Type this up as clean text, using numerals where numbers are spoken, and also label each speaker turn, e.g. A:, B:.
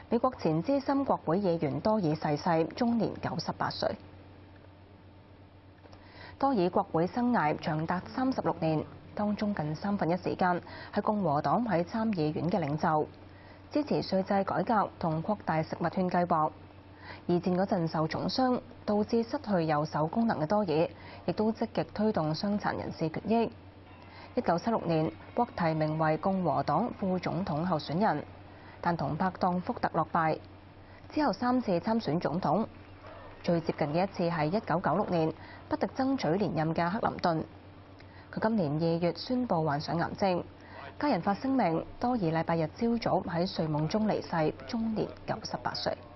A: 美國前資深國會議員多爾逝世，終年98歲。多爾國會生涯長達36年，當中近1/3時間係共和黨喺參議院嘅領袖，支持稅制改革同擴大食物券計劃。二戰嗰陣受重傷，導致失去右手功能嘅多爾，亦都積極推動傷殘人士權益。1976年獲提名為共和黨副總統候選人，但同拍檔福特落敗。之後3次參選總統，最接近嘅一次係1996年不敵爭取連任嘅克林頓。佢今年2月宣布患上癌症，家人發聲明，多爾禮拜日朝早喺睡夢中離世，終年98歲。